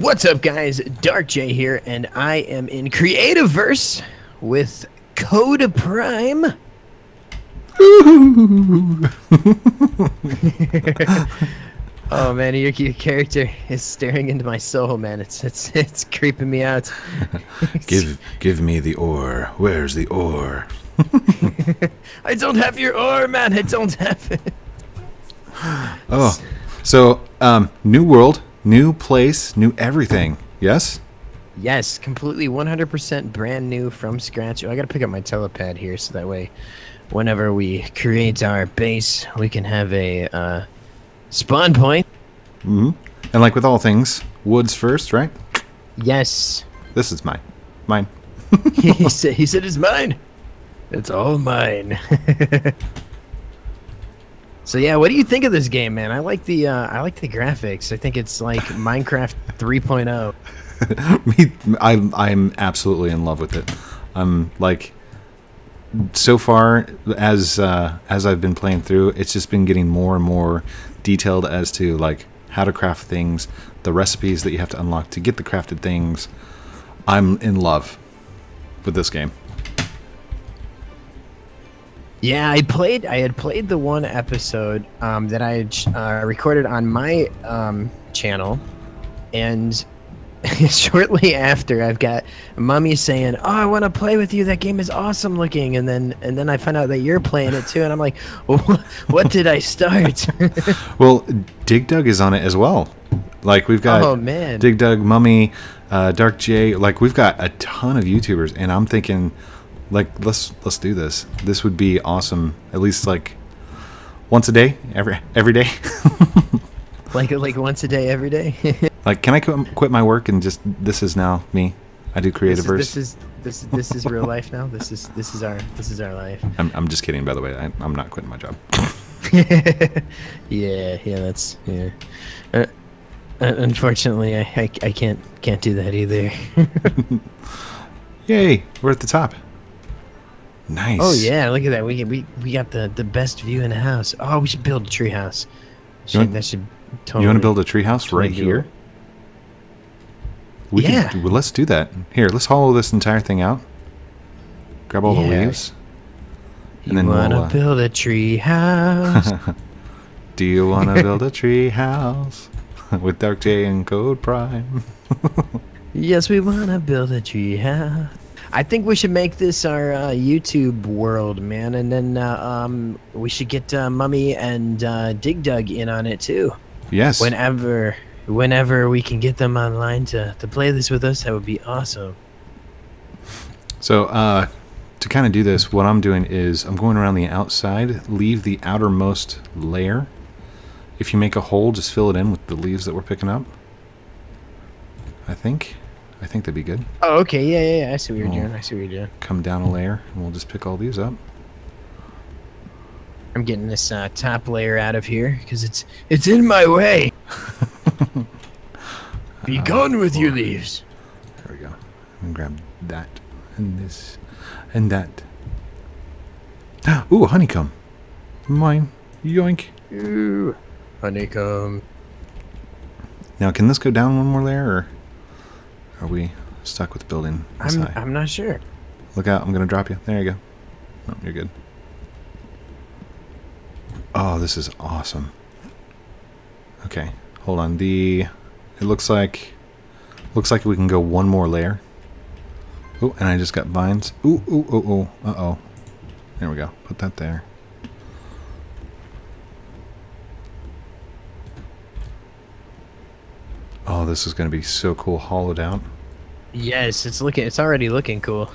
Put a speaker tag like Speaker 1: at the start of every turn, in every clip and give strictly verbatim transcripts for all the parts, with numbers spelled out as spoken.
Speaker 1: What's up, guys? DarkJ here, and I am in Creativerse with Code Prime. Oh man, your, your character is staring into my soul, man. It's it's it's creeping me out.
Speaker 2: give give me the ore. Where's the ore?
Speaker 1: I don't have your ore, man. I don't have it.
Speaker 2: Oh, so um, new world, new place, new everything. Yes.
Speaker 1: Yes, completely one hundred percent brand new from scratch. Oh, I gotta pick up my telepad here so that way, whenever we create our base, we can have a uh, spawn point.
Speaker 2: Mm-hmm. And like with all things, woods first, right?
Speaker 1: Yes.
Speaker 2: This is mine. Mine.
Speaker 1: he said he said it's mine. It's all mine. So yeah, what do you think of this game, man? I like the uh, I like the graphics. I think it's like Minecraft three point oh.
Speaker 2: Me, I, I'm absolutely in love with it. I'm like, so far as uh, as I've been playing through, it's just been getting more and more detailed as to like how to craft things, the recipes that you have to unlock to get the crafted things. I'm in love with this game.
Speaker 1: Yeah, I played. I had played the one episode um, that I had uh, recorded on my um, channel, and shortly after, I've got Mummy saying, "Oh, I want to play with you. That game is awesome looking." And then, and then I find out that you're playing it too, and I'm like, well, "What did I start?"
Speaker 2: Well, DigDug is on it as well. Like we've got
Speaker 1: oh man,
Speaker 2: DigDug, Mummy, uh, DarkJ. Like we've got a ton of YouTubers, and I'm thinking, like, let's let's do this. This would be awesome. At least like once a day, every every day.
Speaker 1: like like once a day, every day.
Speaker 2: Like, can I quit, quit my work and just this is now me? I do Creativerse.
Speaker 1: This is this is this is, this is real life now. This is this is our this is our life.
Speaker 2: I'm I'm just kidding, by the way. I, I'm not quitting my job.
Speaker 1: yeah, yeah, that's yeah. Uh, unfortunately, I, I I can't can't do that either.
Speaker 2: Yay! We're at the top. Nice.
Speaker 1: Oh yeah, look at that. We we we got the the best view in the house. Oh, we should build a tree house. Should,
Speaker 2: want,
Speaker 1: that should totally.
Speaker 2: You want to build a tree house right here? We
Speaker 1: yeah.
Speaker 2: Can, well, let's do that. Here, let's hollow this entire thing out. Grab all
Speaker 1: yeah.
Speaker 2: the leaves. And
Speaker 1: you
Speaker 2: then
Speaker 1: wanna
Speaker 2: we'll, uh,
Speaker 1: build a tree house?
Speaker 2: Do you want to build a tree house with DarkJ and Code Prime?
Speaker 1: Yes, we wanna build a tree house. I think we should make this our uh, YouTube world, man, and then uh, um, we should get uh, Mummy and uh, DigDug in on it too.
Speaker 2: Yes.
Speaker 1: Whenever, whenever we can get them online to to play this with us, that would be awesome.
Speaker 2: So, uh, to kind of do this, what I'm doing is I'm going around the outside, leave the outermost layer. If you make a hole, just fill it in with the leaves that we're picking up. I think. I think that'd be good.
Speaker 1: Oh, okay, yeah, yeah, yeah. I see what you're
Speaker 2: we'll
Speaker 1: doing. I see what you're doing.
Speaker 2: Come down a layer, and we'll just pick all these up.
Speaker 1: I'm getting this uh, top layer out of here because it's it's in my way. Be uh, gone with your leaves.
Speaker 2: There we go. I'm gonna grab that and this and that. Ooh, honeycomb. Mine. Yoink.
Speaker 1: Ooh, honeycomb.
Speaker 2: Now, can this go down one more layer, or are we stuck with building this
Speaker 1: I'm,
Speaker 2: high?
Speaker 1: I'm not sure.
Speaker 2: Look out, I'm going to drop you. There you go. Oh, you're good. Oh, this is awesome. Okay, hold on. The It looks like looks like we can go one more layer. Oh, and I just got vines. Ooh, ooh, ooh, ooh. Uh-oh. There we go. Put that there. Oh, this is going to be so cool, hollowed out.
Speaker 1: Yes, it's looking. It's already looking cool.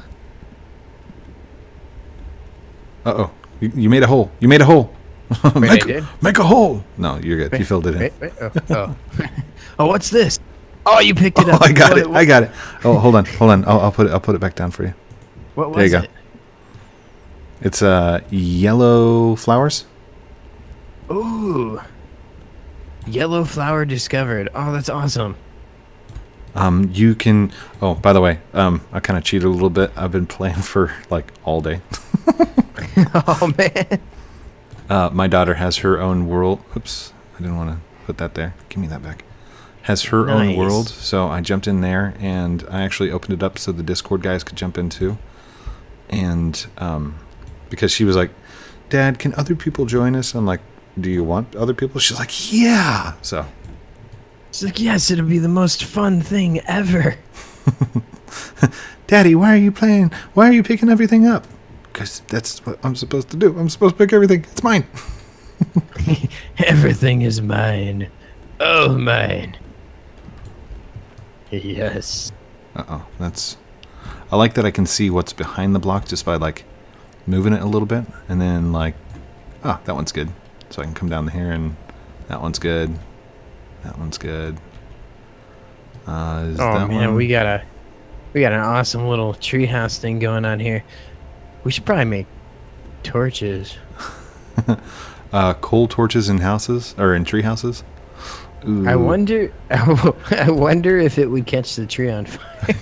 Speaker 2: Uh oh, you, you made a hole. You made a hole.
Speaker 1: Wait,
Speaker 2: make,
Speaker 1: I did?
Speaker 2: make a hole. No, you're good. Wait, you filled it in.
Speaker 1: Wait, wait, oh, oh. Oh, what's this? Oh, you picked it
Speaker 2: oh,
Speaker 1: up.
Speaker 2: I got
Speaker 1: what,
Speaker 2: it.
Speaker 1: What,
Speaker 2: I got it. Oh, hold on, hold on. I'll, I'll put it. I'll put it back down for you.
Speaker 1: What was
Speaker 2: there you go.
Speaker 1: it?
Speaker 2: It's uh yellow flowers.
Speaker 1: Ooh. Yellow flower discovered. Oh, that's awesome.
Speaker 2: Um, you can. Oh, by the way, um, I kind of cheated a little bit. I've been playing for like all day.
Speaker 1: Oh man.
Speaker 2: Uh, my daughter has her own world. Oops, I didn't want to put that there. Give me that back. has her
Speaker 1: Nice.
Speaker 2: own world. So I jumped in there, and I actually opened it up so the Discord guys could jump in too. And um, because she was like, Dad, can other people join us? I'm like, do you want other people? She's like, yeah. So
Speaker 1: She's like, yes, it'll be the most fun thing ever.
Speaker 2: Daddy, why are you playing? Why are you picking everything up? Because that's what I'm supposed to do. I'm supposed to pick everything. It's mine.
Speaker 1: Everything is mine. Oh, mine. Yes.
Speaker 2: Uh-oh. That's... I like that I can see what's behind the block just by, like, moving it a little bit. And then, like... Ah, that one's good. So I can come down here and... That one's good. That one's good. Uh, is
Speaker 1: Oh,
Speaker 2: that
Speaker 1: man,
Speaker 2: one?
Speaker 1: we got a... We got an awesome little treehouse thing going on here. We should probably make torches.
Speaker 2: uh, coal torches in houses? Or in tree houses? Ooh.
Speaker 1: I wonder... I wonder if it would catch the tree on fire.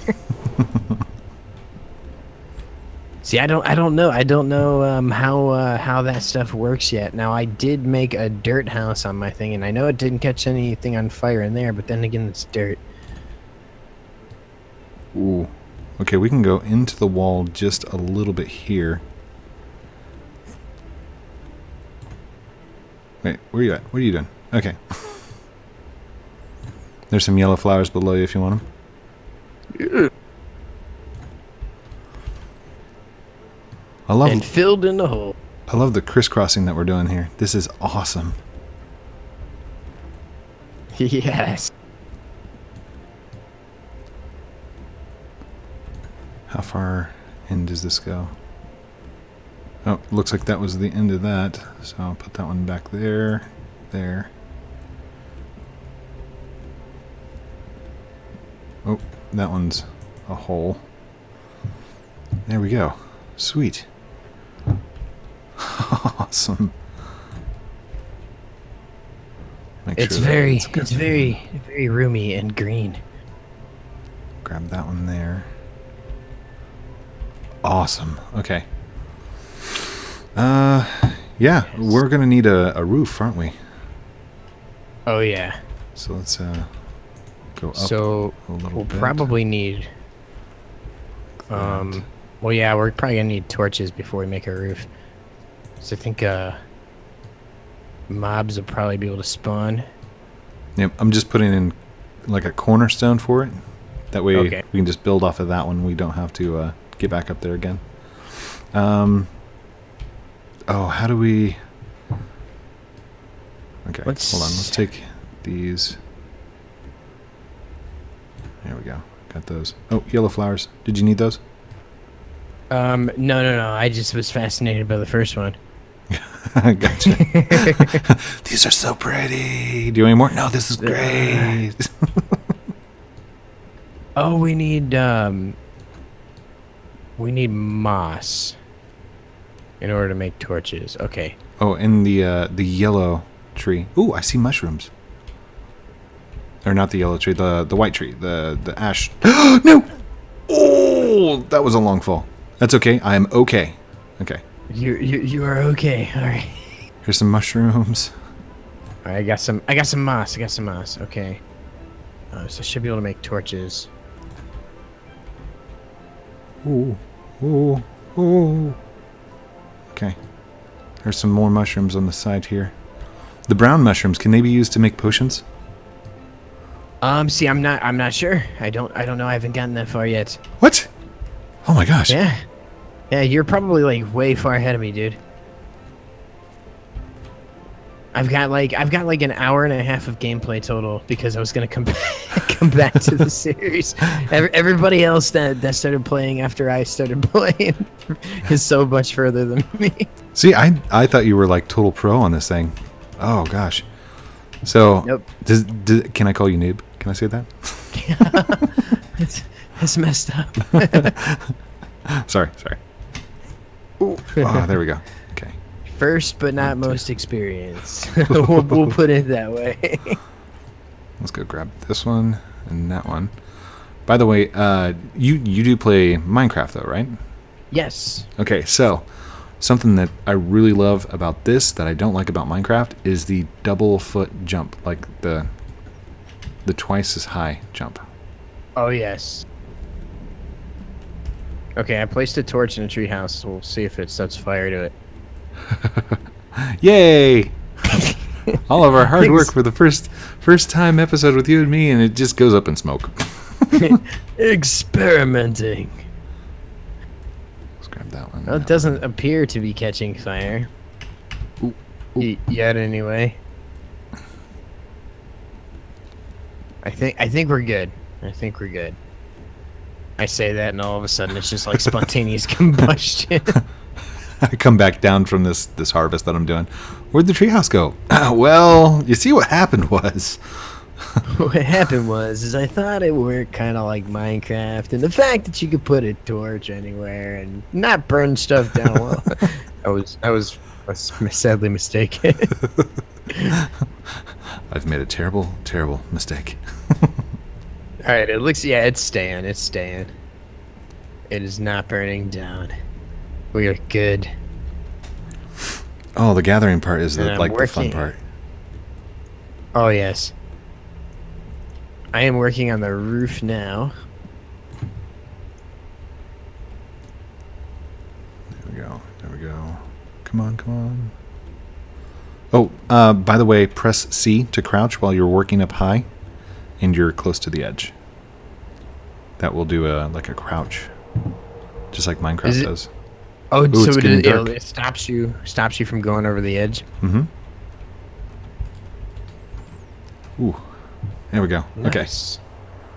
Speaker 1: See, I don't, I don't know. I don't know um, how uh, how that stuff works yet. Now, I did make a dirt house on my thing, and I know it didn't catch anything on fire in there. But then again, it's dirt.
Speaker 2: Ooh. Okay, we can go into the wall just a little bit here. Wait, where are you at? What are you doing? Okay. There's some yellow flowers below you if you want them.
Speaker 1: Yeah.
Speaker 2: I love
Speaker 1: And filled in the hole.
Speaker 2: I love the crisscrossing that we're doing here. This is awesome.
Speaker 1: Yes.
Speaker 2: How far in does this go? Oh, looks like that was the end of that. So I'll put that one back there. There. Oh, that one's a hole. There we go. Sweet. Awesome. Make
Speaker 1: It's
Speaker 2: sure that
Speaker 1: very,
Speaker 2: it's good.
Speaker 1: it's very, very roomy and green.
Speaker 2: Grab that one there. Awesome. Okay. Uh, yeah, we're gonna need a, a roof, aren't we?
Speaker 1: Oh yeah.
Speaker 2: So let's uh go up
Speaker 1: So
Speaker 2: a little
Speaker 1: we'll
Speaker 2: bit.
Speaker 1: probably need.
Speaker 2: Like
Speaker 1: Um.
Speaker 2: that.
Speaker 1: Well, yeah, we're probably gonna need torches before we make a roof. So I think uh, mobs will probably be able to spawn.
Speaker 2: Yep, I'm just putting in like a cornerstone for it. That way
Speaker 1: Okay.
Speaker 2: we can just build off of that one. We don't have to uh, get back up there again. Um. Oh, how do we? Okay,
Speaker 1: Let's-
Speaker 2: hold on. Let's take these. There we go. Got those. Oh, yellow flowers. Did you need those?
Speaker 1: Um. No, no, no. I just was fascinated by the first one.
Speaker 2: Gotcha. These are so pretty. Do you want any more? No, this is great.
Speaker 1: Oh, we need um. We need moss. In order to make torches. Okay.
Speaker 2: Oh, and the uh, the yellow tree. Ooh, I see mushrooms. Or not the yellow tree, the the white tree, the the ash. No! Oh, that was a long fall. That's okay. I am okay. Okay.
Speaker 1: You you you are okay. All right.
Speaker 2: Here's some mushrooms.
Speaker 1: All right. I got some. I got some moss. I got some moss. Okay. Uh, so I should be able to make torches.
Speaker 2: Ooh, ooh, ooh. Okay. There's some more mushrooms on the side here. The brown mushrooms, can they be used to make potions?
Speaker 1: Um. See, I'm not. I'm not sure. I don't. I don't know. I haven't gotten that far yet.
Speaker 2: What? Oh my gosh.
Speaker 1: Yeah. Yeah. You're probably like way far ahead of me, dude. I've got like I've got like an hour and a half of gameplay total because I was gonna come back come back to the series. Every, everybody else that that started playing after I started playing is so much further than me.
Speaker 2: See, I I thought you were like total pro on this thing. Oh gosh. So,
Speaker 1: Nope.
Speaker 2: does, does, can I call you noob? Can I say that?
Speaker 1: It's it's messed up.
Speaker 2: Sorry, sorry. Ooh. Oh, there we go. Okay.
Speaker 1: First but not most experienced. we'll, we'll put it that way.
Speaker 2: Let's go grab this one and that one. By the way, uh, you you do play Minecraft though, right?
Speaker 1: Yes.
Speaker 2: Okay, so something that I really love about this that I don't like about Minecraft is the double foot jump, like the the twice as high jump.
Speaker 1: Oh, yes. Okay, I placed a torch in a treehouse, so we'll see if it sets fire to it.
Speaker 2: Yay! All of our hard work for the first first time episode with you and me, and it just goes up in smoke.
Speaker 1: Experimenting.
Speaker 2: Let's grab that one.
Speaker 1: Well, it doesn't appear to be catching fire.
Speaker 2: Ooh, ooh.
Speaker 1: Y yet, anyway. I think I think we're good. I think we're good. I say that, and all of a sudden, it's just like spontaneous combustion.
Speaker 2: I come back down from this this harvest that I'm doing. Where'd the treehouse go? Uh, well, you see what happened was.
Speaker 1: What happened was, is I thought it worked kind of like Minecraft, and the fact that you could put a torch anywhere and not burn stuff down. Well, I was I was, I was sadly mistaken.
Speaker 2: I've made a terrible, terrible mistake.
Speaker 1: All right, it looks yeah, it's staying, it's staying. It is not burning down. We are good.
Speaker 2: Oh, the gathering part is the, like
Speaker 1: working.
Speaker 2: the fun part.
Speaker 1: Oh yes. I am working on the roof now.
Speaker 2: There we go. There we go. Come on, come on. Oh, uh, by the way, press C to crouch while you're working up high, and you're close to the edge. That will do a like a crouch, just like Minecraft does.
Speaker 1: Oh,
Speaker 2: Ooh,
Speaker 1: so
Speaker 2: it's
Speaker 1: it,
Speaker 2: getting
Speaker 1: it,
Speaker 2: dark.
Speaker 1: it stops you stops you from going over the edge.
Speaker 2: Mm-hmm. Ooh, there we go.
Speaker 1: Nice.
Speaker 2: Okay.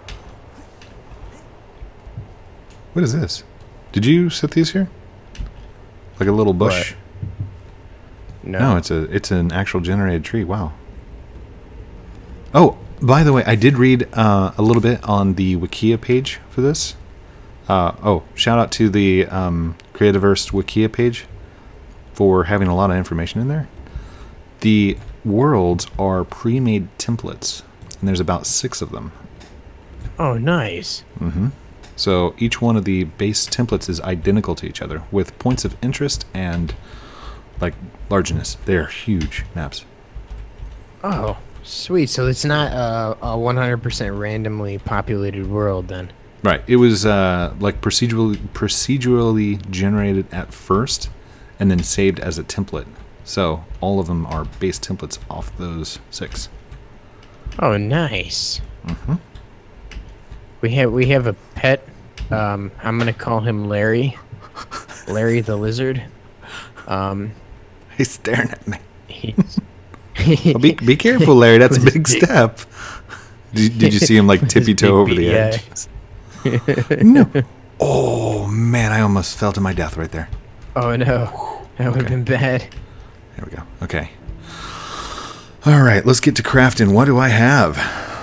Speaker 2: What is this? Did you set these here? Like a little bush?
Speaker 1: What? No.
Speaker 2: No, it's a it's an actual generated tree. Wow. Oh, by the way, I did read uh, a little bit on the Wikia page for this. Uh, oh, shout out to the um, Creativerse Wikia page for having a lot of information in there. The worlds are pre-made templates, and there's about six of them.
Speaker 1: Oh, nice.
Speaker 2: Mm-hmm. So each one of the base templates is identical to each other, with points of interest and like largeness. They are huge maps.
Speaker 1: Oh, sweet. So it's not uh, a one hundred percent randomly populated world then.
Speaker 2: Right. It was uh, like procedurally procedurally generated at first, and then saved as a template. So all of them are base templates off those six.
Speaker 1: Oh, nice.
Speaker 2: Mm-hmm.
Speaker 1: We have we have a pet. Um, I'm gonna call him Larry. Larry the lizard. Um,
Speaker 2: He's staring at me.
Speaker 1: he's
Speaker 2: Well, be be careful, Larry. That's a big step. Did, did you see him like tippy toe over the edge? No. Oh man, I almost fell to my death right there.
Speaker 1: Oh no, that would have
Speaker 2: Okay.
Speaker 1: been bad.
Speaker 2: There we go. Okay. All right, let's get to crafting. What do I have?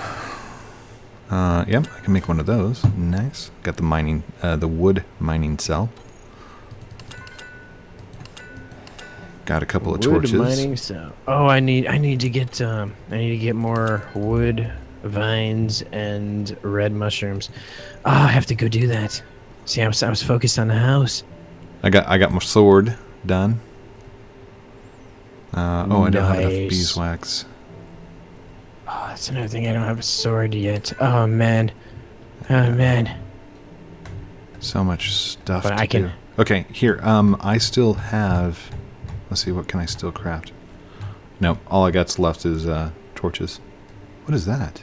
Speaker 2: Uh, yep, I can make one of those. Nice. Got the mining, uh, the wood mining cell. Got a couple of
Speaker 1: Wood
Speaker 2: torches.
Speaker 1: mining cell. Oh, I need I need to get um I need to get more wood, vines, and red mushrooms. Oh, I have to go do that. See, I was I was focused on the house.
Speaker 2: I got I got my sword done. Uh, oh, I don't have enough
Speaker 1: Nice.
Speaker 2: beeswax.
Speaker 1: Oh, that's another thing. I don't have a sword yet. Oh man. Oh man.
Speaker 2: So much stuff.
Speaker 1: But
Speaker 2: to
Speaker 1: I can-
Speaker 2: do. Okay, here. Um, I still have. Let's see. What can I still craft? Nope. All I got's left is uh, torches. What is that?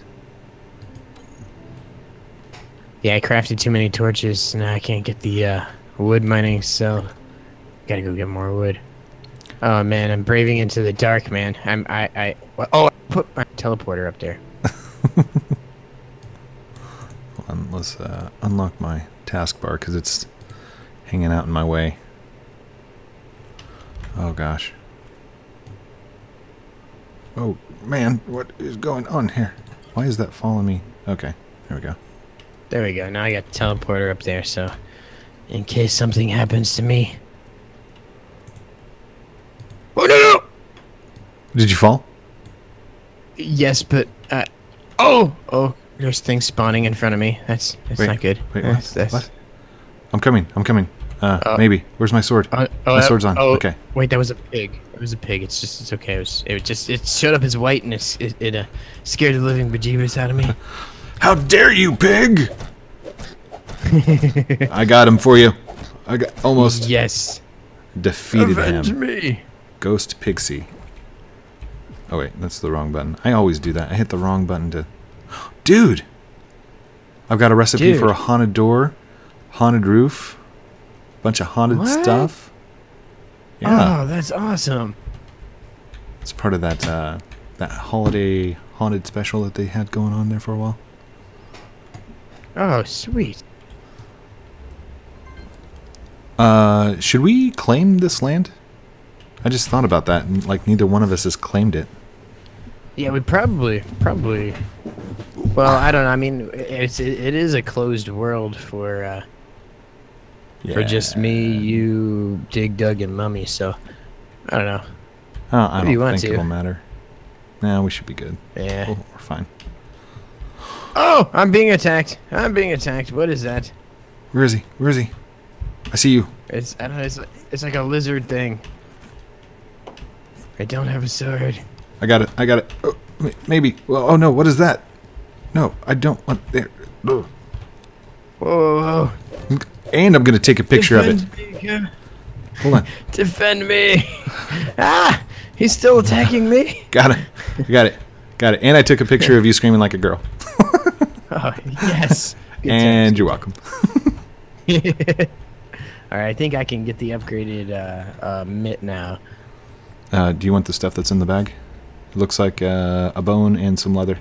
Speaker 1: Yeah, I crafted too many torches. Now I can't get the uh, wood mining cell. Gotta go get more wood. Oh man, I'm braving into the dark, man. I'm I I. Well, oh, I put my teleporter up there.
Speaker 2: Hold on, let's uh, unlock my taskbar because it's hanging out in my way. Oh gosh. Oh man, what is going on here? Why is that following me? Okay, there we go.
Speaker 1: There we go. Now I got the teleporter up there, so in case something happens to me. Oh no! no!
Speaker 2: Did you fall?
Speaker 1: Yes, but uh, oh oh, there's things spawning in front of me. That's that's
Speaker 2: Wait,
Speaker 1: not good.
Speaker 2: Wait,
Speaker 1: that's,
Speaker 2: what?
Speaker 1: that's,
Speaker 2: What? I'm coming. I'm coming. Uh,
Speaker 1: Uh,
Speaker 2: maybe. Where's my sword?
Speaker 1: Uh, oh,
Speaker 2: my
Speaker 1: that-
Speaker 2: sword's on.
Speaker 1: Oh,
Speaker 2: Okay.
Speaker 1: Wait, that was a pig. It was a pig. It's just, it's okay. It was, it just, it showed up as white and it's, it, it uh, scared the living bejeebus out of me.
Speaker 2: How dare you, pig! I got him for you. I got almost
Speaker 1: Yes.
Speaker 2: defeated
Speaker 1: Avenge
Speaker 2: him.
Speaker 1: me.
Speaker 2: Ghost Pixie. Oh wait, that's the wrong button. I always do that. I hit the wrong button to... Dude! I've got a recipe
Speaker 1: Dude.
Speaker 2: for a haunted door, haunted roof, bunch of haunted
Speaker 1: What?
Speaker 2: stuff. Yeah,
Speaker 1: Oh, that's awesome.
Speaker 2: it's part of that uh, that holiday haunted special that they had going on there for a while.
Speaker 1: Oh, sweet.
Speaker 2: Uh, should we claim this land? I just thought about that, and like neither one of us has claimed it.
Speaker 1: Yeah, we probably, probably. Well, I don't know. I mean, it's it, it is a closed world for uh, for just me, you, Dig, Dug, and Mummy. So I don't know.
Speaker 2: Oh, I
Speaker 1: What do
Speaker 2: don't
Speaker 1: you want
Speaker 2: think
Speaker 1: to?
Speaker 2: it'll matter. Nah, we should be good.
Speaker 1: Yeah.
Speaker 2: We'll- we're fine.
Speaker 1: Oh, I'm being attacked. I'm being attacked. What is that?
Speaker 2: Where is he? Where is he? I see you.
Speaker 1: It's I don't know. It's it's like a lizard thing. I don't have a sword.
Speaker 2: I got it. I got it. Oh, m- maybe. Well, oh no, what is that? No, I don't want there. Ugh.
Speaker 1: Whoa, whoa, whoa.
Speaker 2: And I'm gonna take a picture of it.
Speaker 1: Defend me, Kev.
Speaker 2: Hold on.
Speaker 1: Defend me. Ah, he's still attacking me.
Speaker 2: Got it. I got it. Got it. And I took a picture of you screaming like a girl.
Speaker 1: Oh, yes. Good
Speaker 2: And you're welcome.
Speaker 1: times. All right, I think I can get the upgraded uh, uh, mitt now.
Speaker 2: Uh, do you want the stuff that's in the bag? It looks like uh, a bone and some leather.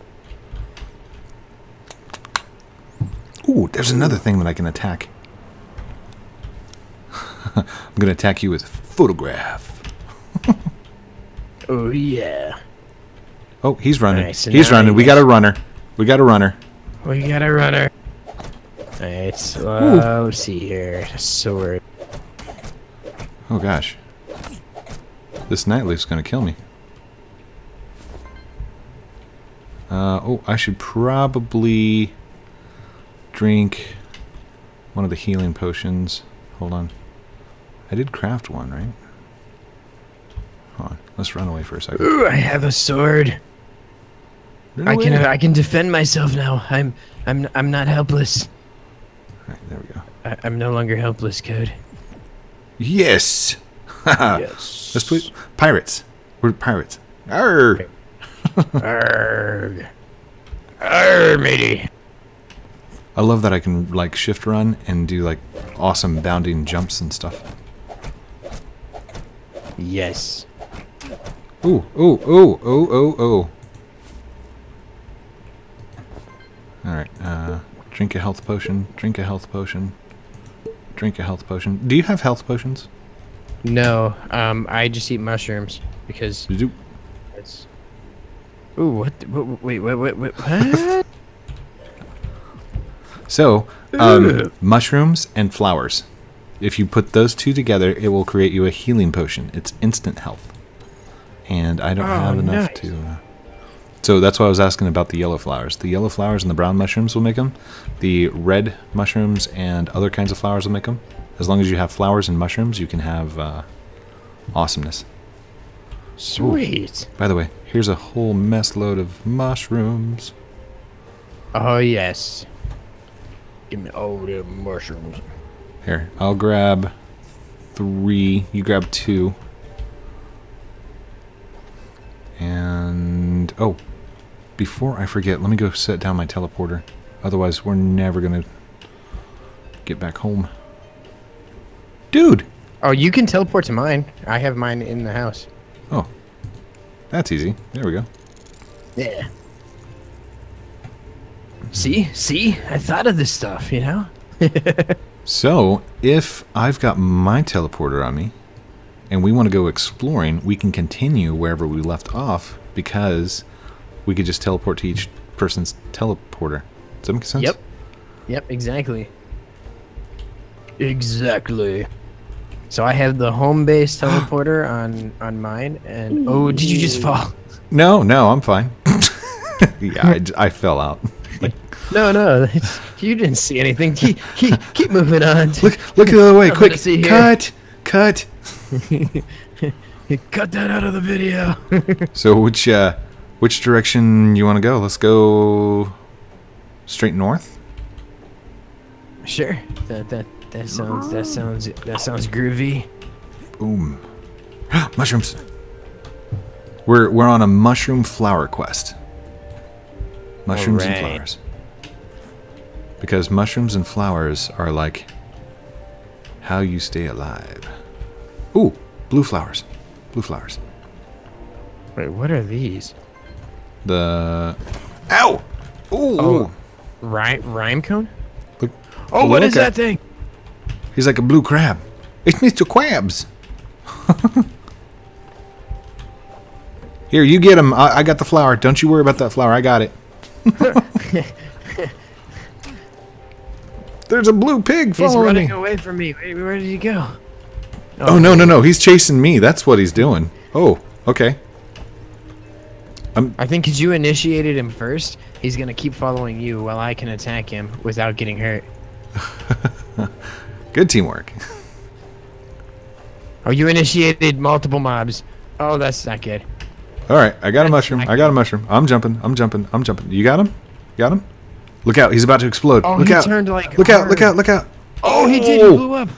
Speaker 2: Ooh, there's another thing that I can attack. I'm gonna attack you with photograph.
Speaker 1: Oh yeah.
Speaker 2: Oh, he's running.
Speaker 1: Alright, so
Speaker 2: he's
Speaker 1: now
Speaker 2: running.
Speaker 1: I
Speaker 2: We
Speaker 1: guess-
Speaker 2: got a runner. We got a runner.
Speaker 1: We got a runner. Alright, so uh, let's see here. A sword.
Speaker 2: Oh gosh. This nightleaf's gonna kill me. Uh, oh, I should probably drink one of the healing potions. Hold on. I did craft one, right? Hold on. Let's run away for a second.
Speaker 1: Ooh, I have a sword.
Speaker 2: Run
Speaker 1: I can
Speaker 2: away.
Speaker 1: I can defend myself now. I'm I'm I'm not helpless.
Speaker 2: Alright, there we go.
Speaker 1: I, I'm no longer helpless, Code.
Speaker 2: Yes! Haha.
Speaker 1: Yes.
Speaker 2: Let's put pirates. We're pirates. Arr!
Speaker 1: Arrgh. Arrgh, matey.
Speaker 2: I love that I can like shift run and do like awesome bounding jumps and stuff.
Speaker 1: Yes.
Speaker 2: Ooh, ooh, ooh, ooh, ooh, ooh. Alright, uh, drink a health potion, drink a health potion, drink a health potion. Do you have health potions?
Speaker 1: No, um, I just eat mushrooms because
Speaker 2: You do.
Speaker 1: it's. Ooh, what? The, what wait, wait, wait, wait, what?
Speaker 2: So, um,
Speaker 1: Ugh.
Speaker 2: mushrooms and flowers. If you put those two together, it will create you a healing potion. It's instant health. And I don't
Speaker 1: Oh,
Speaker 2: have enough
Speaker 1: nice.
Speaker 2: to... Uh, so that's why I was asking about the yellow flowers. The yellow flowers and the brown mushrooms will make them. The red mushrooms and other kinds of flowers will make them. As long as you have flowers and mushrooms, you can have uh, awesomeness.
Speaker 1: Sweet.
Speaker 2: By the way, here's a whole mess load of mushrooms.
Speaker 1: Oh yes. Give me all the mushrooms.
Speaker 2: Here, I'll grab three. You grab two. And, oh, before I forget, let me go set down my teleporter. Otherwise, we're never going to get back home. Dude!
Speaker 1: Oh, you can teleport to mine. I have mine in the house.
Speaker 2: Oh, that's easy. There we go.
Speaker 1: Yeah. See? See? I thought of this stuff, you know?
Speaker 2: So, if I've got my teleporter on me, and we want to go exploring, we can continue wherever we left off, because we could just teleport to each person's teleporter. Does that make sense?
Speaker 1: Yep. Yep, exactly. Exactly. So I have the home base teleporter on on mine, and oh, did you just fall?
Speaker 2: No, no, I'm fine. Yeah, I, j- I fell out. Like,
Speaker 1: No, no, you didn't see anything. Keep, keep, keep moving on.
Speaker 2: Look, look the other way,
Speaker 1: I'm
Speaker 2: quick!
Speaker 1: gonna see here.
Speaker 2: Cut, cut.
Speaker 1: Cut that out of the video.
Speaker 2: So which uh, which direction you want to go? Let's go straight north.
Speaker 1: Sure. That that that sounds that sounds that sounds groovy.
Speaker 2: Boom. Mushrooms. We're we're on a mushroom flower quest. Mushrooms
Speaker 1: All right.
Speaker 2: and flowers. Because mushrooms and flowers are like how you stay alive. Ooh, blue flowers. Blue flowers.
Speaker 1: Wait, what are these?
Speaker 2: The ow! Ooh.
Speaker 1: Oh, rhyme rhyme cone?
Speaker 2: Look.
Speaker 1: Oh, what
Speaker 2: look
Speaker 1: is
Speaker 2: at-
Speaker 1: that thing?
Speaker 2: He's like a blue crab. It's Mister Krabs. Here, you get him. I, I got the flower. Don't you worry about that flower. I got it. There's a blue pig
Speaker 1: He's
Speaker 2: following
Speaker 1: running
Speaker 2: me.
Speaker 1: away from me. Wait, where did he go?
Speaker 2: Oh, no, no, no. He's chasing me. That's what he's doing. Oh, okay.
Speaker 1: I think because you initiated him first, he's gonna keep following you while I can attack him without getting hurt.
Speaker 2: Good teamwork.
Speaker 1: Oh, you initiated multiple mobs. Oh, that's not good.
Speaker 2: All right, I got a mushroom. I got a mushroom. I'm jumping. I'm jumping. I'm jumping. You got him? You got him? Look out. He's about to explode.
Speaker 1: Oh,
Speaker 2: look
Speaker 1: he
Speaker 2: out.
Speaker 1: turned like
Speaker 2: Look out.
Speaker 1: hard.
Speaker 2: Look out. Look out.
Speaker 1: Oh, he did. He blew up.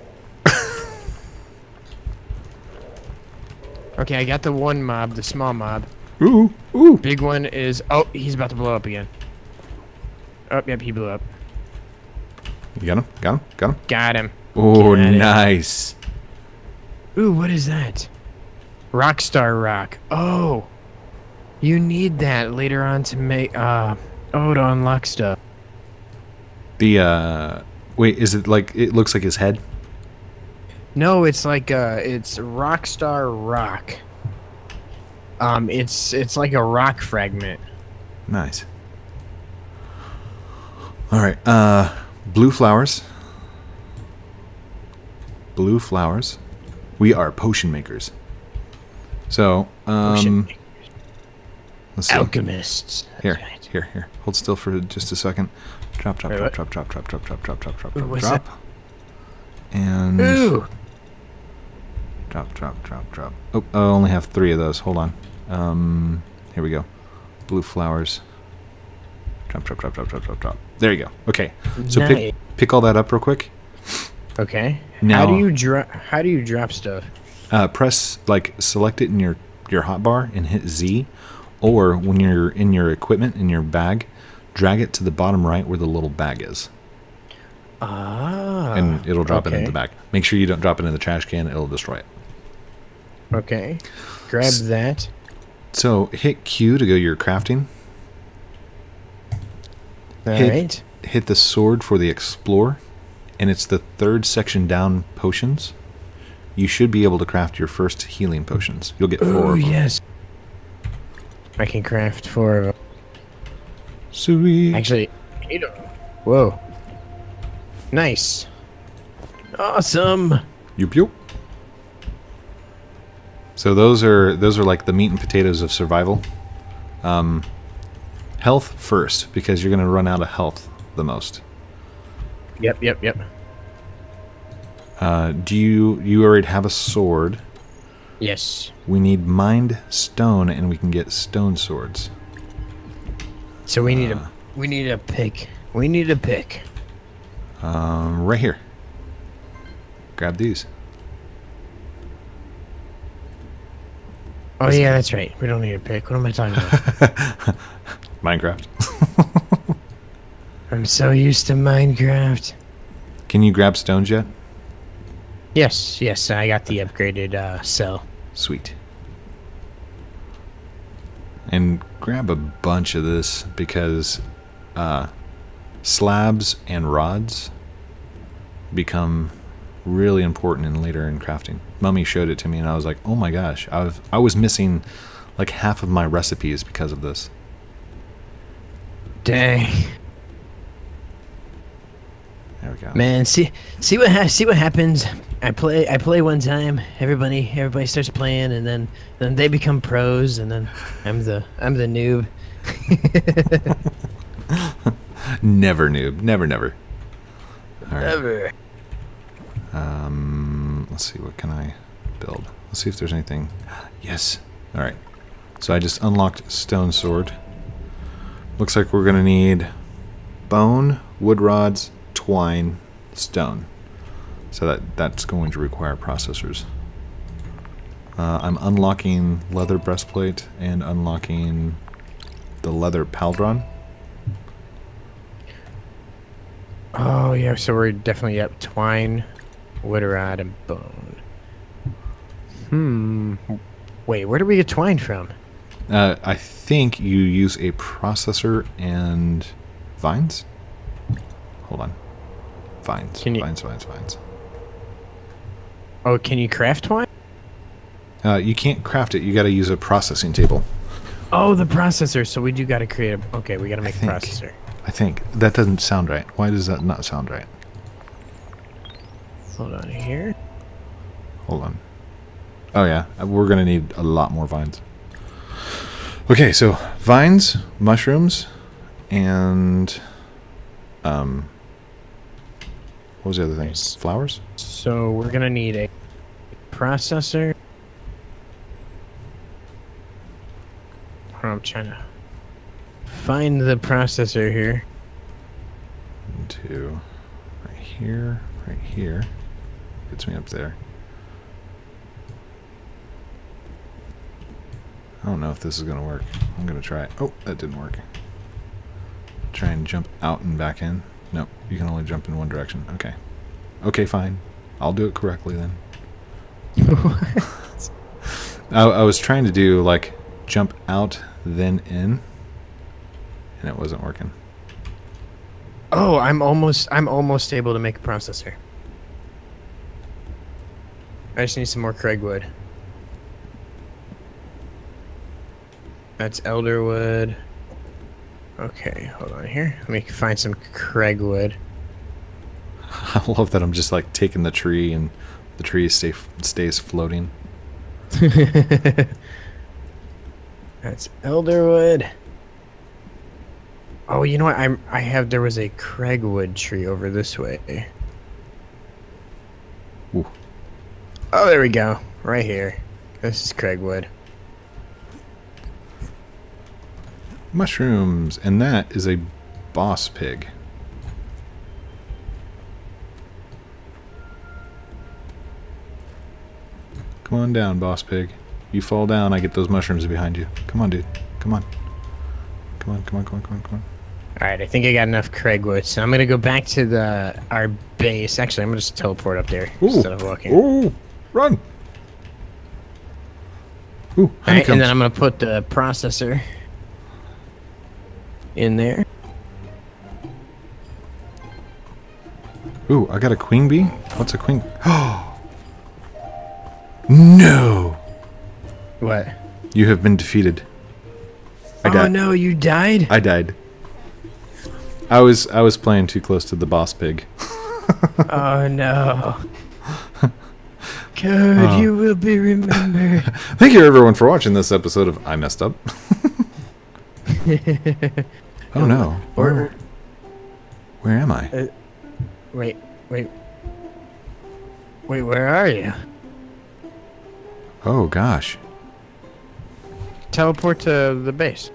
Speaker 1: Okay, I got the one mob, the small mob.
Speaker 2: Ooh. Ooh.
Speaker 1: Big one is... Oh, he's about to blow up again. Oh, yep, he blew up.
Speaker 2: You got him? Got him? Got him?
Speaker 1: Got him.
Speaker 2: Oh,
Speaker 1: Get it.
Speaker 2: nice.
Speaker 1: Ooh, what is that? Rockstar Rock. Oh. You need that later on to make... Uh, oh, to unlock stuff.
Speaker 2: The, uh... Wait, is it like... It looks like his head?
Speaker 1: No, it's like uh, it's Rockstar Rock. Um, it's it's like a rock fragment.
Speaker 2: Nice. All right. Uh, blue flowers. Blue flowers. We are potion makers. So, um,
Speaker 1: Potion
Speaker 2: let's see.
Speaker 1: alchemists. That's
Speaker 2: Here,
Speaker 1: right.
Speaker 2: here, here. Hold still for just a second. Drop, drop,
Speaker 1: Wait,
Speaker 2: drop,
Speaker 1: what?
Speaker 2: drop, drop, drop, drop, drop, drop, drop, drop,
Speaker 1: Ooh,
Speaker 2: drop,
Speaker 1: what's
Speaker 2: drop. And
Speaker 1: Ooh.
Speaker 2: drop, drop, drop, drop. Oh, I only have three of those. Hold on. Um, here we go. Blue flowers. Drop, drop, drop, drop, drop, drop, drop. There you go. Okay. So
Speaker 1: Nice.
Speaker 2: pick pick all that up real quick.
Speaker 1: Okay.
Speaker 2: Now-
Speaker 1: how do you drop? How do you drop stuff?
Speaker 2: Uh, press like select it in your your hotbar and hit Z, or when you're in your equipment in your bag, drag it to the bottom right where the little bag is,
Speaker 1: Ah.
Speaker 2: and it'll drop it
Speaker 1: okay.
Speaker 2: into the bag. Make sure you don't drop it in the trash can; it'll destroy it.
Speaker 1: Okay. Grab that.
Speaker 2: So hit Q to go your crafting.
Speaker 1: All
Speaker 2: hit,
Speaker 1: right.
Speaker 2: hit the sword for the explore, and it's the third section down potions. You should be able to craft your first healing potions. You'll get four
Speaker 1: Oh
Speaker 2: of them.
Speaker 1: yes. I can craft four of them.
Speaker 2: Sweet.
Speaker 1: Actually, eight of them. Whoa. Nice. Awesome.
Speaker 2: Yup, yup. So those are those are like the meat and potatoes of survival. Um, health first, because you're gonna run out of health the most.
Speaker 1: Yep, yep, yep.
Speaker 2: Uh, do you you already have a sword?
Speaker 1: Yes.
Speaker 2: We need mined stone, and we can get stone swords.
Speaker 1: So we need
Speaker 2: Uh,
Speaker 1: a we need a pick. We need a pick.
Speaker 2: Um, right here. Grab these.
Speaker 1: Oh yeah, that's right. We don't need a pick. What am I talking about?
Speaker 2: Minecraft.
Speaker 1: I'm so used to Minecraft.
Speaker 2: Can you grab stones yet?
Speaker 1: Yes, yes, I got the upgraded uh, cell.
Speaker 2: Sweet. And grab a bunch of this, because uh, slabs and rods become really important in later in crafting. Mummy showed it to me and I was like, oh my gosh, I was, I was missing like half of my recipes because of this.
Speaker 1: Dang.
Speaker 2: There we go.
Speaker 1: Man, see see what ha see what happens. I play I play one time. Everybody everybody starts playing, and then then they become pros, and then I'm the I'm the noob.
Speaker 2: Never noob. Never, never. All right.
Speaker 1: Never.
Speaker 2: Um, let's see. What can I build? Let's see if there's anything. Yes. All right. So I just unlocked stone sword. Looks like we're gonna need bone, wood rods, twine, stone. So that that's going to require processors. Uh, I'm unlocking leather breastplate and unlocking the leather pauldron.
Speaker 1: Oh yeah, so we're definitely up twine, wood rod, and bone. Hmm. Wait, where do we get twine from?
Speaker 2: Uh, I think you use a processor and vines. Hold on. Vines.
Speaker 1: Can you-
Speaker 2: Vines, vines, vines.
Speaker 1: Oh, can you craft twine?
Speaker 2: Uh, you can't craft it. You got to use a processing table.
Speaker 1: Oh, the processor. So we do got to create a... Okay, we got to make a
Speaker 2: think.
Speaker 1: processor.
Speaker 2: I think. That doesn't sound right. Why does that not sound right?
Speaker 1: Hold on here.
Speaker 2: Hold on. Oh, yeah. We're going to need a lot more vines. Okay, so vines, mushrooms, and... Um, what was the other thing? Flowers?
Speaker 1: So we're going to need a processor. I'm trying to find the processor here.
Speaker 2: One, two, right here, right here. Gets me up there. I don't know if this is going to work. I'm going to try it. Oh, that didn't work. Try and jump out and back in. Nope, you can only jump in one direction. Okay. Okay, fine. I'll do it correctly then.
Speaker 1: What?
Speaker 2: I, I was trying to do, like, jump out, then in, and it wasn't working.
Speaker 1: Oh, I'm almost I'm almost able to make a processor. I just need some more Craigwood. That's elderwood. Okay, hold on here. Let me find some Craigwood.
Speaker 2: I love that I'm just, like, taking the tree, and the tree stay, stays floating.
Speaker 1: That's elderwood. Oh, you know what? I'm I have there was a Craigwood tree over this way.
Speaker 2: Ooh.
Speaker 1: Oh, there we go. Right here. This is Craigwood.
Speaker 2: Mushrooms, and that is a boss pig. Come on down, boss pig. You fall down, I get those mushrooms behind you. Come on, dude. Come on. Come on, come on, come on, come on, come on.
Speaker 1: Alright, I think I got enough Craigwood, so I'm gonna go back to the our base. Actually, I'm gonna just teleport up there
Speaker 2: Ooh.
Speaker 1: instead of walking.
Speaker 2: Ooh, run! Ooh,
Speaker 1: Alright,
Speaker 2: honeycombs.
Speaker 1: and then I'm gonna put the processor in there.
Speaker 2: Ooh, I got a queen bee? What's a queen? Oh! No!
Speaker 1: What?
Speaker 2: You have been defeated. I
Speaker 1: oh
Speaker 2: got,
Speaker 1: no, you died?
Speaker 2: I died. I was I was playing too close to the boss pig.
Speaker 1: Oh no. Good,
Speaker 2: Oh.
Speaker 1: you will be remembered.
Speaker 2: Thank you everyone for watching this episode of I Messed Up. Oh no. Where, where am I?
Speaker 1: Uh, wait, wait. Wait, where are you?
Speaker 2: Oh gosh.
Speaker 1: Teleport to the base.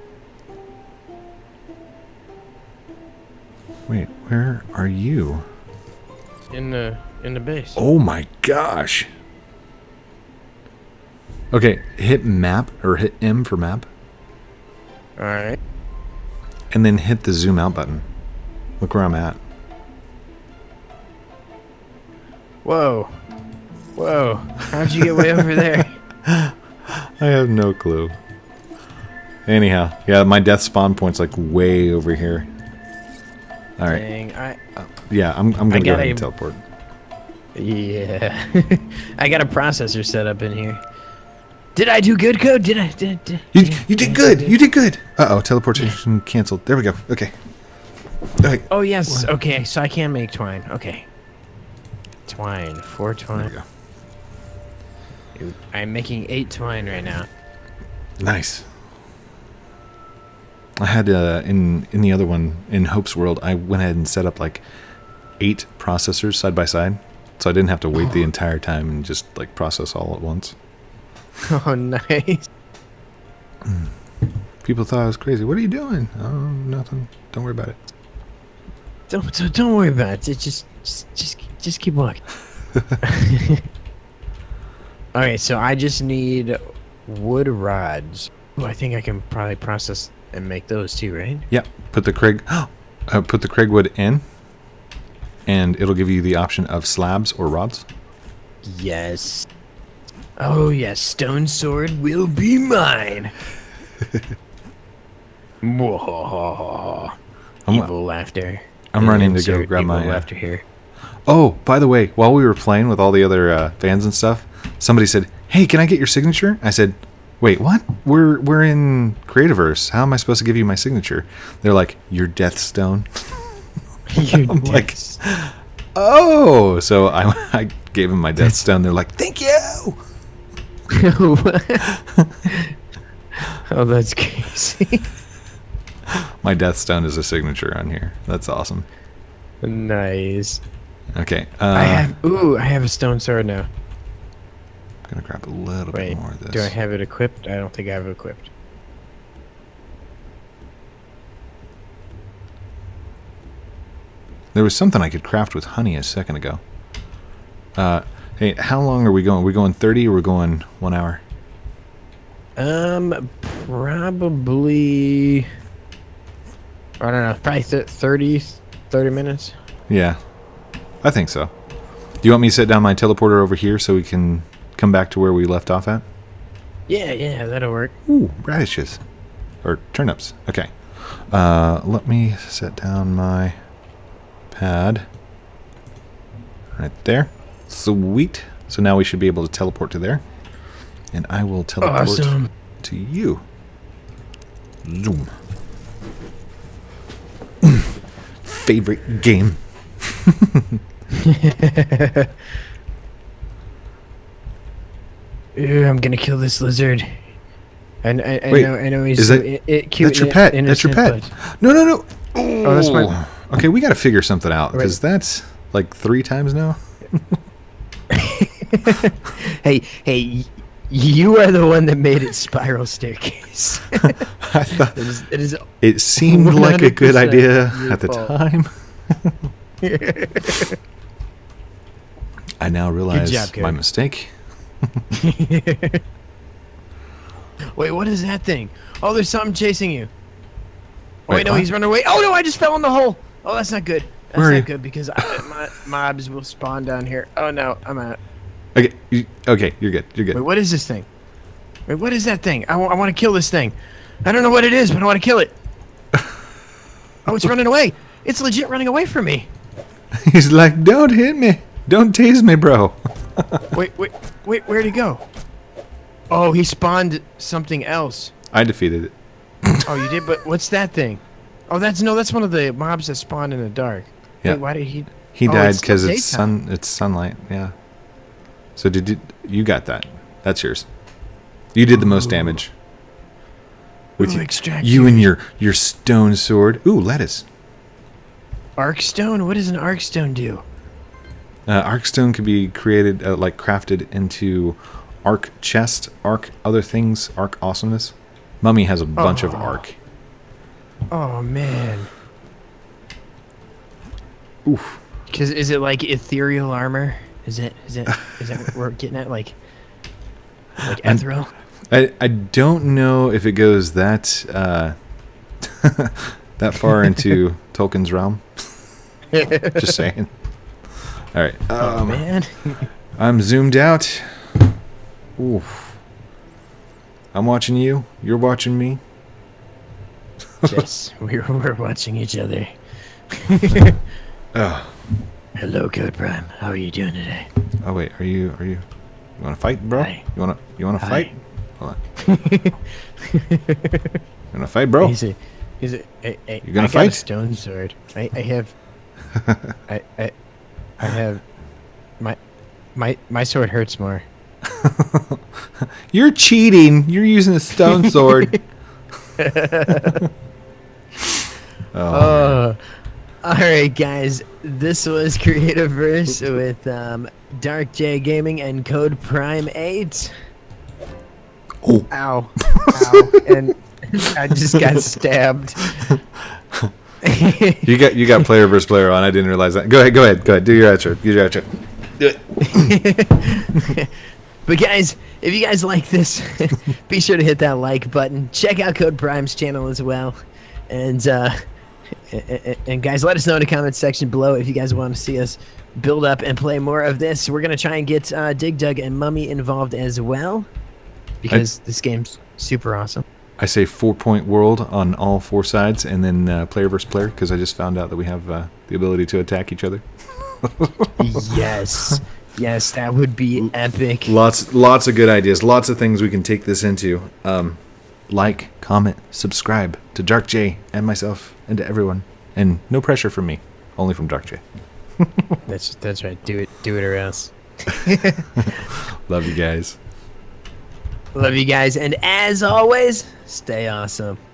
Speaker 2: Wait, where are you?
Speaker 1: In the in the base.
Speaker 2: Oh my gosh. Okay, hit map or hit M for map
Speaker 1: Alright.
Speaker 2: and then hit the zoom out button. Look where I'm at.
Speaker 1: Whoa. Whoa. How'd you get way over there?
Speaker 2: I have no clue. Anyhow, yeah, my death spawn point's like way over here. All right.
Speaker 1: Dang, I
Speaker 2: Yeah, I'm I'm gonna go
Speaker 1: got
Speaker 2: ahead
Speaker 1: a-
Speaker 2: and teleport.
Speaker 1: Yeah. I got a processor set up in here. Did I do good code? Did I did, did
Speaker 2: You you did good. You did good. Uh oh, teleportation canceled. There we go. Okay. Okay.
Speaker 1: Oh yes. Okay, so I can make twine. Okay. Twine. Four
Speaker 2: There
Speaker 1: twine.
Speaker 2: we go.
Speaker 1: I'm making eight twine right now.
Speaker 2: Nice. I had uh, in in the other one in Hope's World. I went ahead and set up like eight processors side by side, so I didn't have to wait the entire time and just like process all at once.
Speaker 1: Oh, nice.
Speaker 2: People thought I was crazy. What are you doing? Oh, nothing. Don't worry about it.
Speaker 1: Don't don't, don't worry about it. Just just just, just keep walking. Okay, so I just need wood rods. Ooh, I think I can probably process and make those too, right?
Speaker 2: Yeah. Put the Craig. uh, put the Craig wood in, and it'll give you the option of slabs or rods.
Speaker 1: Yes. Oh yes, stone sword will be mine. Whoa.
Speaker 2: I'm,
Speaker 1: Evil laughter.
Speaker 2: I'm running to
Speaker 1: Insert
Speaker 2: go grab
Speaker 1: evil
Speaker 2: my. Uh,
Speaker 1: laughter here.
Speaker 2: oh, by the way, while we were playing with all the other uh, fans and stuff, somebody said, "Hey, can I get your signature?" I said, "Wait, what? We're we're in Creativerse. How am I supposed to give you my signature?" They're like, "Your death stone."
Speaker 1: Your
Speaker 2: I'm like,
Speaker 1: death.
Speaker 2: "Oh!" So I I gave them my death stone. They're like, "Thank you."
Speaker 1: Oh, that's crazy.
Speaker 2: My death stone is a signature on here. That's awesome.
Speaker 1: Nice.
Speaker 2: Okay. Uh,
Speaker 1: I have. Ooh, I have a stone sword now.
Speaker 2: I'm gonna grab a little
Speaker 1: Wait,
Speaker 2: bit more of this.
Speaker 1: do I have it equipped? I don't think I have it equipped.
Speaker 2: There was something I could craft with honey a second ago. Uh, hey, how long are we going? Are we going thirty or we're going one hour?
Speaker 1: Um, probably. I don't know. Probably th thirty, thirty minutes.
Speaker 2: Yeah, I think so. Do you want me to set down my teleporter over here so we can come back to where we left off at?
Speaker 1: Yeah, yeah, that'll work.
Speaker 2: Ooh, radishes. Or turnips. Okay. Uh, let me set down my pad. Right there. Sweet. So now we should be able to teleport to there. And I will teleport
Speaker 1: Awesome.
Speaker 2: to you. Zoom. Favorite game.
Speaker 1: Ooh, I'm gonna kill this lizard. And I, I,
Speaker 2: Wait,
Speaker 1: know, I know he's
Speaker 2: is
Speaker 1: so
Speaker 2: that-
Speaker 1: i it, cute.
Speaker 2: That's your
Speaker 1: and
Speaker 2: pet. That's your
Speaker 1: innocent,
Speaker 2: pet.
Speaker 1: but-
Speaker 2: No, no, no.
Speaker 1: Oh, that's my-
Speaker 2: Okay, we got to figure something out because
Speaker 1: Wait.
Speaker 2: that's like three times now.
Speaker 1: Hey, hey, y- you are the one that made it spiral staircase.
Speaker 2: I thought
Speaker 1: it is, it is
Speaker 2: it seemed like a good
Speaker 1: one hundred
Speaker 2: idea
Speaker 1: percent your
Speaker 2: at the
Speaker 1: fault.
Speaker 2: time. I now realize
Speaker 1: job, Cody.
Speaker 2: my mistake.
Speaker 1: Wait, what is that thing? Oh, there's something chasing you. Oh,
Speaker 2: Wait,
Speaker 1: wait, no,
Speaker 2: what?
Speaker 1: he's running away. Oh, no, I just fell in the hole. Oh, that's not good. That's
Speaker 2: Where are
Speaker 1: not
Speaker 2: you?
Speaker 1: good because I, my mobs will spawn down here. Oh, no, I'm out.
Speaker 2: Okay, you, okay, you're good. You're good.
Speaker 1: Wait, what is this thing? Wait, what is that thing? I, I want to kill this thing. I don't know what it is, but I want to kill it. Oh, it's running away. It's legit running away from me.
Speaker 2: He's like, don't hit me. Don't tease me, bro.
Speaker 1: Wait, wait, wait, where'd he go? Oh, he spawned something else.
Speaker 2: I defeated it.
Speaker 1: Oh, you did? But what's that thing? Oh, that's, no, that's one of the mobs that spawned in the dark.
Speaker 2: Yeah.
Speaker 1: Wait, why did he...
Speaker 2: He
Speaker 1: Oh,
Speaker 2: died
Speaker 1: it's
Speaker 2: because
Speaker 1: still
Speaker 2: it's
Speaker 1: daytime.
Speaker 2: sun. It's sunlight. Yeah. So did you? You got that? That's yours. You did the most
Speaker 1: Ooh.
Speaker 2: damage. With
Speaker 1: Ooh,
Speaker 2: you,
Speaker 1: extract
Speaker 2: you
Speaker 1: you.
Speaker 2: and your your stone sword. Ooh, lettuce.
Speaker 1: Arc stone? What does an arc stone do?
Speaker 2: Uh, arc stone could be created, uh, like crafted into arc chest, arc other things, arc awesomeness. Mummy has a bunch of
Speaker 1: Oh.
Speaker 2: arc.
Speaker 1: Oh, man.
Speaker 2: Oof.
Speaker 1: Cause is it like ethereal armor? Is it? Is it? Is that what we're getting at? Like, like
Speaker 2: I'm-
Speaker 1: ethereal?
Speaker 2: I I don't know if it goes that uh, that far into Tolkien's realm. Just saying. All right.
Speaker 1: Oh
Speaker 2: Um,
Speaker 1: man.
Speaker 2: I'm zoomed out. Oof. I'm watching you. You're watching me.
Speaker 1: Yes, we're we're watching each other.
Speaker 2: Oh.
Speaker 1: Hello, Code Prime. How are you doing today?
Speaker 2: Oh wait. Are you? Are you? You want to fight, bro?
Speaker 1: Hi.
Speaker 2: You want to? You want to
Speaker 1: Hi.
Speaker 2: fight? Hold on. You want to fight, bro?
Speaker 1: He's a, he's a, I, I,
Speaker 2: You gonna
Speaker 1: I got a
Speaker 2: fight?
Speaker 1: stone sword. I, I have. I, I, I have. My, my, my sword hurts more.
Speaker 2: You're cheating. You're using a stone sword.
Speaker 1: Oh. All right, guys. This was Creativerse with um, DarkJGaming and code Prime eight.
Speaker 2: Oh.
Speaker 1: Ow. Ow. And I just got stabbed.
Speaker 2: you got you got player versus player on. I didn't realize that. Go ahead. Go ahead. Go ahead. Do your outro. Do your outro. Do it.
Speaker 1: But guys, if you guys like this, be sure to hit that like button. Check out Code Prime's channel as well. And, uh, and, and guys, let us know in the comments section below if you guys want to see us build up and play more of this. We're going to try and get uh, Dig Dug and Mummy involved as well, because I, this game's super awesome.
Speaker 2: I say four-point world on all four sides, and then uh, player versus player, because I just found out that we have uh, the ability to attack each other.
Speaker 1: Yes. Yes, that would be epic.
Speaker 2: Lots, lots of good ideas. Lots of things we can take this into. Um, like, comment, subscribe to DarkJ and myself and to everyone. And no pressure from me, only from DarkJ.
Speaker 1: that's that's right. Do it, do it or else.
Speaker 2: Love you guys.
Speaker 1: Love you guys, and as always, stay awesome.